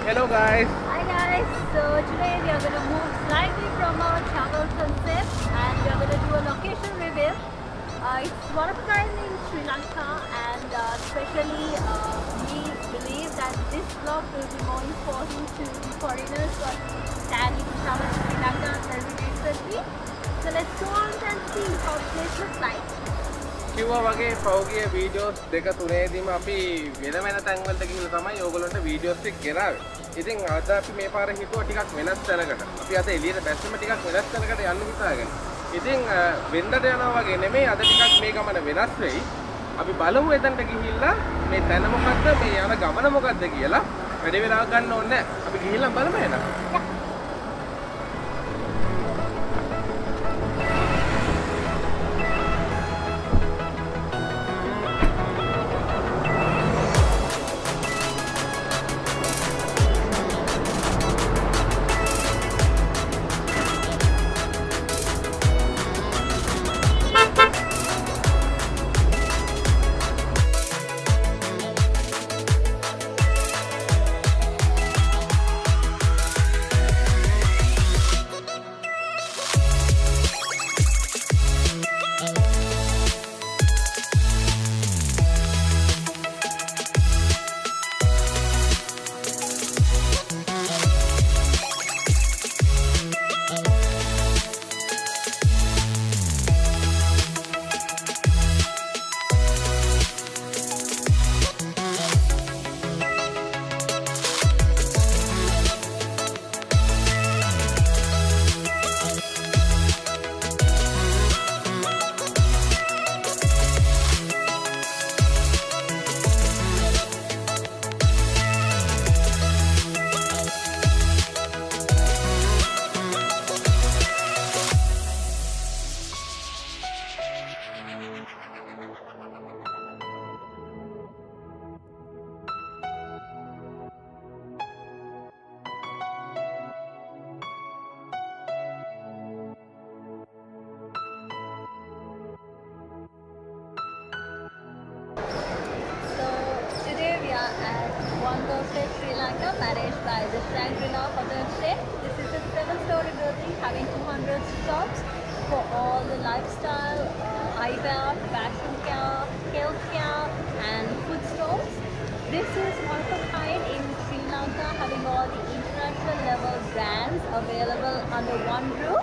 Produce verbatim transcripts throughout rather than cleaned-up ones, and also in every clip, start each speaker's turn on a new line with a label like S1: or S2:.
S1: Hello guys.
S2: Hi guys. So today we are going to move slightly from our travel concept and we are going to do a location reveal. Uh, it's one of a kind in Sri Lanka and uh, especially uh, we believe that this vlog will be more important to foreigners who are planning to travel to Sri Lanka very recently. So let's go on and see how the place looks like.
S1: කිව්වා වගේ පෞගිය videos දෙක තුනේදීම අපි වෙන වෙන තැන් වලට ගිහිල්ලා තමයි ඕගොල්ලන්ට වීඩියෝස් ටික ගෙනාවේ. ඉතින් අද අපි මේ පාර හිතුවා ටිකක් වෙනස් තැනකට. අපි අද එළියට බැස්සෙම ටිකක් වෙනස් තැනකට යන්න හිතාගෙන. ඉතින් වෙන්දට යනවා වගේ නෙමෙයි අද ටිකක් මේ ගමන වෙනස් වෙයි. අපි බලමු එතනට ගිහිල්ලා මේ තැන මොකද්ද මේ යන ගමන මොකද්ද කියලා. වැඩි වෙලාවක් ගන්න ඕනේ නැහැ. අපි ගිහිල්ලා බලමු එහෙනම්. One Galle Face, Sri Lanka, managed by the Shangrila hotel chain. This is a seven-story building having two hundred stops for all the lifestyle, uh, eyewear, fashion care, healthcare, and food stores. This is one of a kind in Sri Lanka, having all the international level brands available under one roof.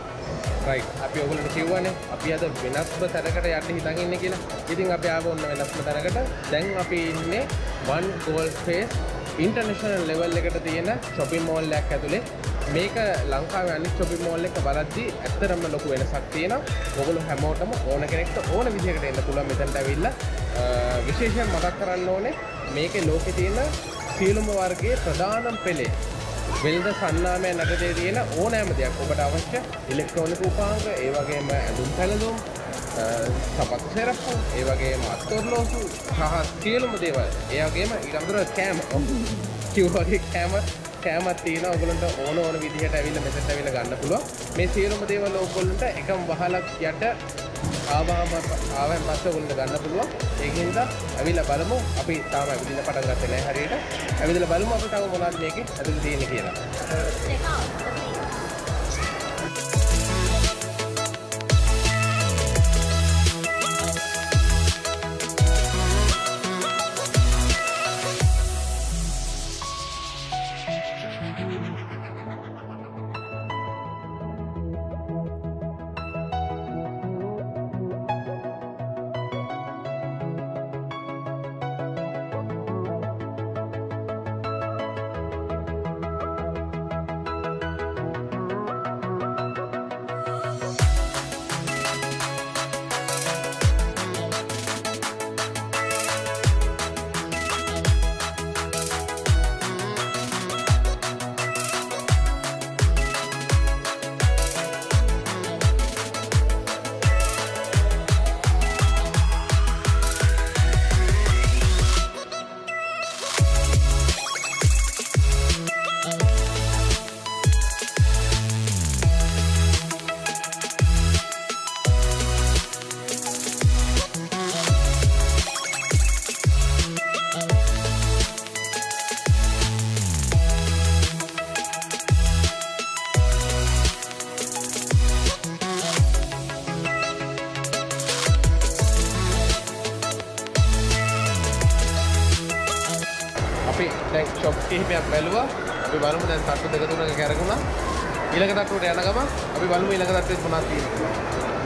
S1: Right. අපි ඔයගොල්ලන්ට කිව්වනේ අපි අද වෙනස්ම තැනකට යන්න හිතන් ඉන්නේ කියලා. ඉතින් අපි ආව ඔන්න වෙනස්ම තැනකට. දැන් අපි ඉන්නේ One Galle Face international level එකට තියෙන shopping mall එකක් ඇතුලේ. මේක ලංකාවේ අනිත් shopping mall එක බලද්දී ඇත්තටම ලොකු වෙනසක් තියෙනවා. ඔයගොල්ලෝ හැමෝටම ඕන කෙනෙක්ට ඕන විදිහකට එන්න පුළුවන් මෙතනට ඇවිල්ලා. විශේෂයෙන් මතක් කරන්න ඕනේ මේකේ ලෝකේ තියෙන සියලුම වර්ගයේ ප්‍රධානම පෙළේ වෙළඳ සන්නාමයන් යටතේ තියෙන ඕනෑම දෙයක් ඔබට අවශ්‍ය ඉලෙක්ට්‍රොනික උපාංග ඒ වගේම ඇඳුම් පැළඳුම් සපත්තු සෙරප්පු ඒ වගේම අත්ඔරලෝසු සහ සියලුම දේවල් ඒ වගේම ඊට අමතරව කෑම කිව්වාගේ කෑම කෑමක් තියෙනවා ඔයගොල්ලන්ට ඕන ඕන විදිහට ඇවිල්ලා මෙතනට ඇවිල්ලා ගන්න පුළුවන් මේ සියලුම දේවල් ඔයගොල්ලන්ට එකම වහලක් යට ආවම ආවෙන් පස්සේ ඔයගොල්ලන්ට ගන්න පුළුවන් ඒකින්ද ඇවිල්ලා බලමු අපි තාම ඇවිදින්න පටන් ගත්තේ නැහැ හරියට ඇවිදලා බලමු අපිට තව මොනවද මේකේ ඇතුලේ තියෙන්නේ කියලා.
S2: Check out.
S3: දැන් ෂොප් කිහිපයක් බැලුවා. අපි බලමු දැන් තට්ටු දෙක තුනක කැරකුණා. ඊළඟ තට්ටුවට යන ගම අපි බලමු ඊළඟ තට්ටුවේ මොනවද තියෙන්නේ.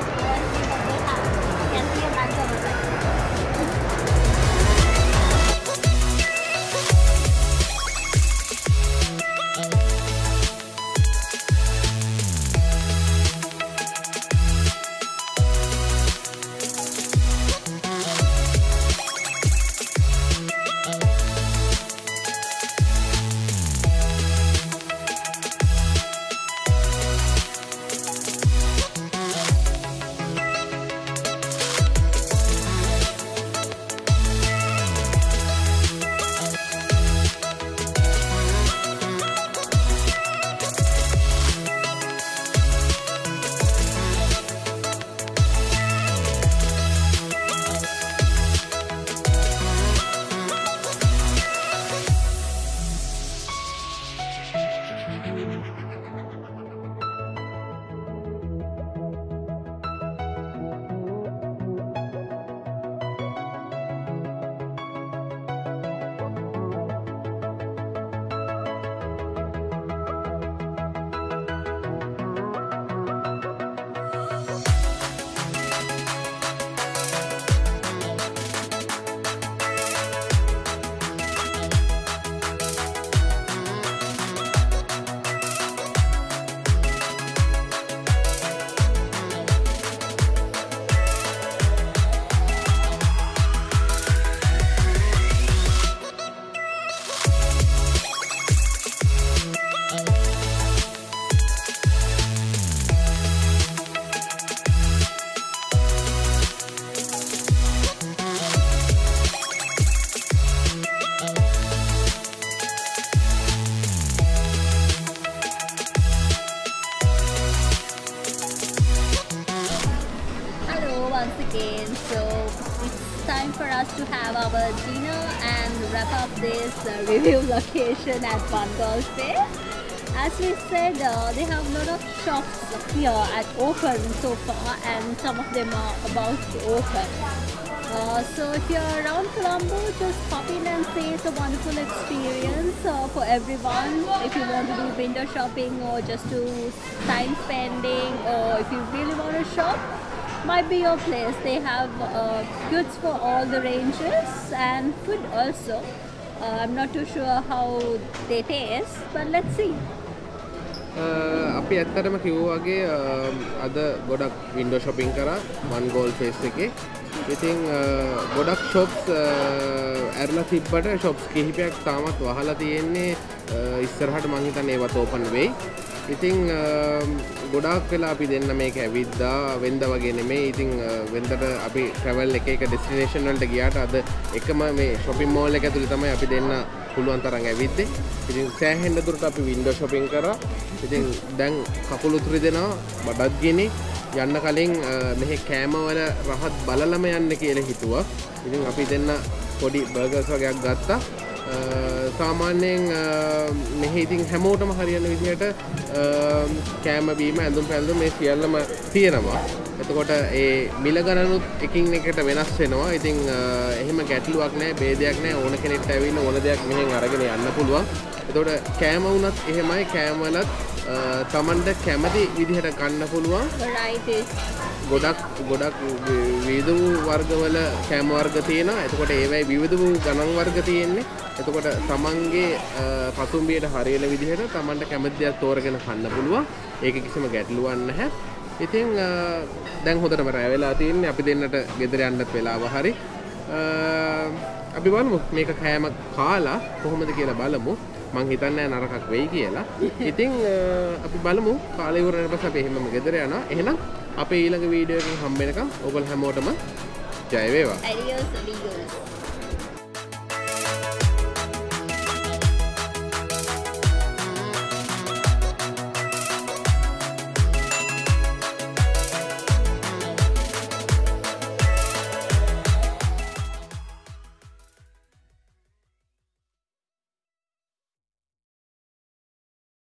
S1: Again, so it's time for us to have our dinner and wrap up this uh, review location at One Galle Face. As we said, uh, they have a lot of shops here at open so far, and some of them are about to open. Uh, so if you're around Colombo, just pop in and say it's a wonderful experience uh, for everyone. If you want to do window shopping or just do time spending, or if you really want to shop, might be your place. They have uh, goods for all the ranges and food also. Uh, I'm not too sure how they taste, but let's see.
S3: අපි ඇත්තටම කිව්වා වගේ අද ගොඩක් window shopping කරා One Galle Face එකේ. ඉතින් ගොඩක් shops ඇරලා තිබ්බට shops කිහිපයක් තාමත් වහලා තියෙන්නේ. ඉස්සරහට මං හිතන්නේ ඒවත් open වෙයි. ඉතින් ගොඩාක් වෙලා අපි දෙන්න මේක ඇවිද්දා වෙන්ද වගේ නෙමෙයි. ඉතින් වෙන්දට අපි travel එක එක destination වලට ගියාට අද එකම මේ shopping mall එක ඇතුලේ තමයි අපි දෙන්න පුළුවන් තරම් ඇවිද්දේ. ඉතින් සෑහෙන දුරට අපි window shopping කරා. ඉතින් දැන් කකුල උතුරි දෙනවා බඩත් ගිනි යන්න කලින් මෙහි කෑම වල රහත් බලලම යන්න කියලා හිතුවා. ඉතින් අපි දෙන්න පොඩි බර්ගර්ස් වගේක් ගත්තා. සාමාන්‍යයෙන් මෙහි ඉතින් හැමෝටම හරියන විදිහට කෑම බීම ඇඳුම් පැළඳුම් මේ සියල්ලම තියෙනවා. එතකොට ඒ මිල ගණනුත් එකින් එකට වෙනස් වෙනවා. ඉතින් එහෙම ගැටලුවක් නැහැ, ભેදයක් නැහැ. ඕන කෙනෙක්ට ඇවිල්ලා ඕන දෙයක් මෙහෙන් අරගෙන යන්න පුළුවන්. එතකොට කෑම වුණත් එහෙමයි. කෑම වලත් තමන්ට කැමති විදිහට ගන්න පුළුවන්.
S1: Varieties.
S3: ගොඩක් ගොඩක් විවිධ වූ වර්ගවල කෑම වර්ග තියෙනවා. එතකොට ඒවයි විවිධ වූ ගණන් වර්ග තියෙන්නේ. එතකොට තමන්ගේ පසුම්බියට හරියන විදිහට තමන්ට කැමති දේක් තෝරගෙන කන්න පුළුවන්. ඒක කිසිම ගැටලුවක් නැහැ. ඉතින් දැන් හොඳටම රැ වෙලා තියෙන්නේ. අපි දෙන්නට ගෙදර යන්නත් වෙලාව හරි. අපි බලමු මේක කෑම කාලා කොහොමද කියලා බලමු. මං හිතන්නේ නරකක් වෙයි කියලා. ඉතින් අපි බලමු කාලේ ඉවර වෙනකොට අපි එහෙමම ගෙදර යනවා. එහෙනම් අපේ ඊළඟ වීඩියෝ එකකින් හම්බ වෙනකම් ඔයගොල්ලෝ හැමෝටම ජය වේවා.
S1: Adios amigos.